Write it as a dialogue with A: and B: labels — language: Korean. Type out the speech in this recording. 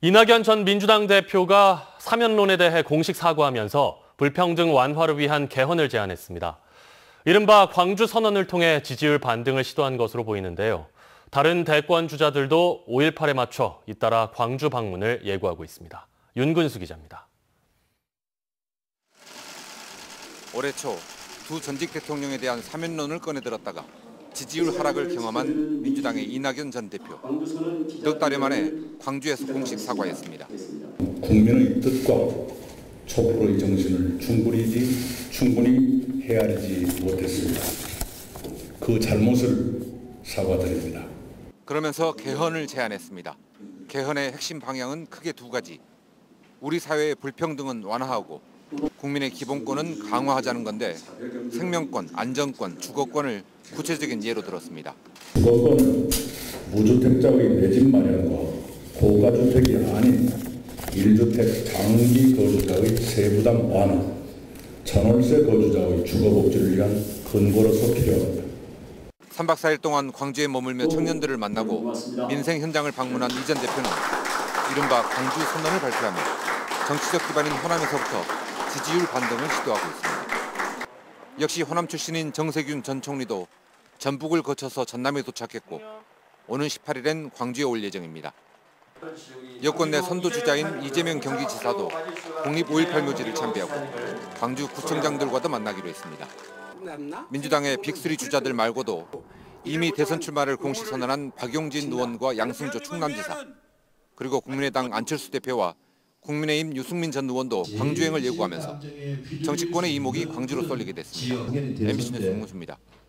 A: 이낙연 전 민주당 대표가 사면론에 대해 공식 사과하면서 불평등 완화를 위한 개헌을 제안했습니다. 이른바 광주 선언을 통해 지지율 반등을 시도한 것으로 보이는데요. 다른 대권 주자들도 5.18에 맞춰 잇따라 광주 방문을 예고하고 있습니다. 윤근수 기자입니다.
B: 올해 초 두 전직 대통령에 대한 사면론을 꺼내들었다가 지지율 하락을 경험한 민주당의 이낙연 전 대표. 넉 달여 만에 광주에서 공식 사과했습니다.
C: 국민의 뜻과 촛불의 정신을 충분히 헤아리지 못했습니다. 그 잘못을 사과드립니다.
B: 그러면서 개헌을 제안했습니다. 개헌의 핵심 방향은 크게 두 가지. 우리 사회의 불평등은 완화하고 국민의 기본권은 강화하자는 건데 생명권, 안전권, 주거권을 구체적인 예로 들었습니다.
C: 주거권은 무주택자의 내 집 마련과 고가주택이 아닌 1주택 장기 거주자의 세부담 완화, 전월세 거주자의 주거복지를 위한 근거로서 필요합니다.
B: 3박 4일 동안 광주에 머물며 청년들을 만나고 민생 현장을 방문한 이 전 대표는 이른바 광주 선언을 발표하며 정치적 기반인 호남에서부터 지지율 반등을 시도하고 있습니다. 역시 호남 출신인 정세균 전 총리도 전북을 거쳐서 전남에 도착했고 오는 18일엔 광주에 올 예정입니다. 여권 내 선두주자인 이재명 경기지사도 국립 5.18 묘지를 참배하고 광주 구청장들과도 만나기로 했습니다. 민주당의 빅3 주자들 말고도 이미 대선 출마를 공식 선언한 박용진 의원과 양승조 충남지사, 그리고 국민의당 안철수 대표와 국민의힘 유승민 전 의원도 광주행을 예고하면서 정치권의 이목이 광주로 쏠리게 됐습니다. MBC 뉴스 윤근수입니다.